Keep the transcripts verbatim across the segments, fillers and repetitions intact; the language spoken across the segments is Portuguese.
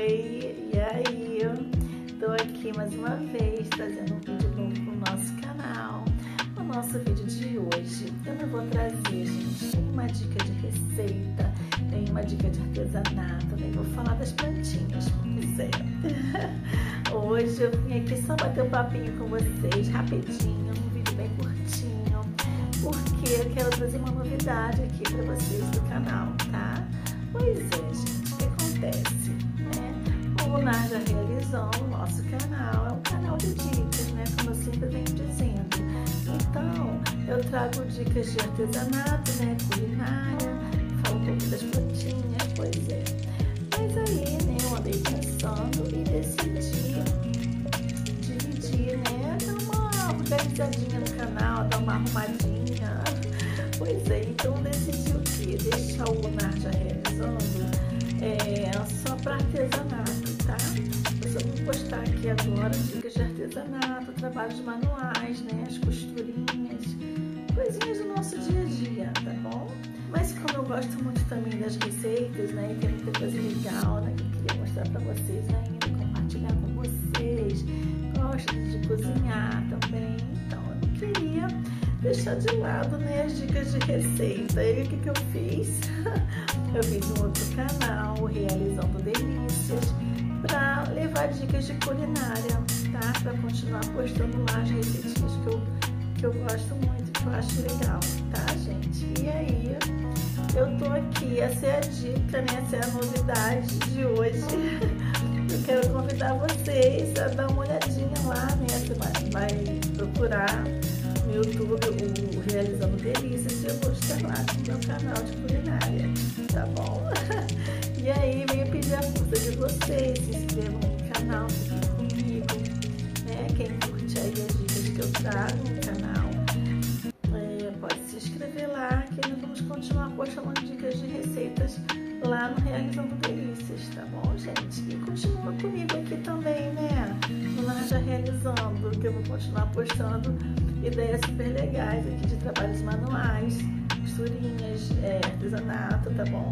Oi, e aí? Tô aqui mais uma vez trazendo um vídeo novo pro nosso canal. No nosso vídeo de hoje eu não vou trazer, gente, nenhuma dica de receita, nenhuma dica de artesanato, nem vou falar das plantinhas, pois é. Hoje eu vim aqui só bater um papinho com vocês, rapidinho, um vídeo bem curtinho, porque eu quero trazer uma novidade aqui pra vocês do canal, tá? Pois é, gente, o que acontece, né? O Lunar já realizou o nosso canal, é um canal de dicas, né? Como eu sempre venho dizendo. Então, eu trago dicas de artesanato, né? Culinária, falo um pouco das plantinhas, pois é. Mas aí, né, eu andei pensando e decidi dividir, né? Dar uma organizadinha no canal, dar uma arrumadinha. Pois é, então eu decidi o quê? Deixar o Lunar já realizando é, só para artesanato, tá? Eu só vou postar aqui agora dicas de artesanato, trabalhos manuais, né? As costurinhas, coisinhas do nosso dia a dia, tá bom? Mas como eu gosto muito também das receitas, né? E tem muita coisa legal, né? Que eu queria mostrar para vocês ainda, compartilhar com vocês. Gosto de cozinhar também, então eu não queria deixar de lado, né, as dicas de receita. E o que que eu fiz? Eu fiz um outro canal, Realizando Delícias, para levar dicas de culinária, tá? Para continuar postando lá as receitinhas que eu, que eu gosto muito, que eu acho legal, tá, gente? E aí, eu tô aqui, essa é a dica, né? Essa é a novidade de hoje. Eu quero convidar vocês a dar uma olhadinha lá, né? Você vai, vai procurar no YouTube o Realizando Delícias e eu vou estar lá no meu canal de culinária, tá bom? E aí, venho pedir a força de vocês, se inscrevam no canal, fiquem comigo, né? Quem curte aí as dicas que eu trago no canal, é, pode se inscrever lá, que nós vamos continuar postando dicas de receitas lá no Realizando Delícias, tá bom, gente? E continua comigo aqui também, né? No Naja Realizando, que eu vou continuar postando ideias super legais aqui de trabalhos manuais, costurinhas, é, artesanato, tá bom?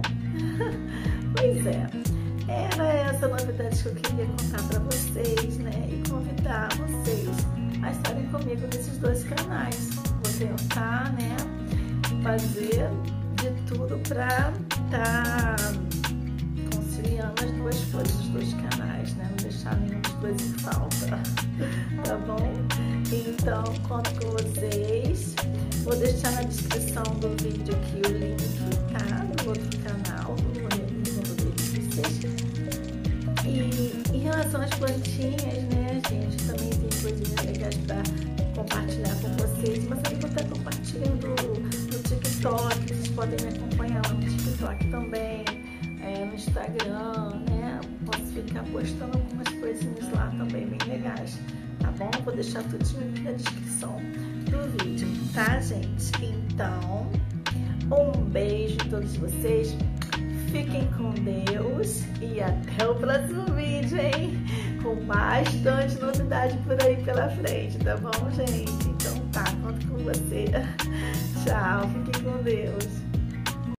Pois é, era essa novidade que eu queria contar para vocês, né? E convidar vocês a estarem comigo nesses dois canais. Vou tentar, né, fazer de tudo para estar tá conciliando as duas coisas, os dois canais, né? Não deixar nenhum dos dois em falta, tá bom? Então, conto com vocês. Vou deixar na descrição do vídeo aqui o link, tá? Do outro canal, do Realizando Delícias. E em relação às plantinhas, né, gente, também tem coisinhas legais para compartilhar com vocês. Mas aí vou estar compartilhando no TikTok, vocês podem me acompanhar lá no TikTok também, é, no Instagram, né? Posso ficar postando algumas coisinhas lá também bem legais, tá bom? Vou deixar tudo aqui na descrição do vídeo, tá, gente? Então, um beijo a todos vocês, fiquem com Deus e até o próximo vídeo, hein? Com bastante novidade por aí pela frente, tá bom, gente? Então tá, conto com você. Tchau, fiquem com Deus.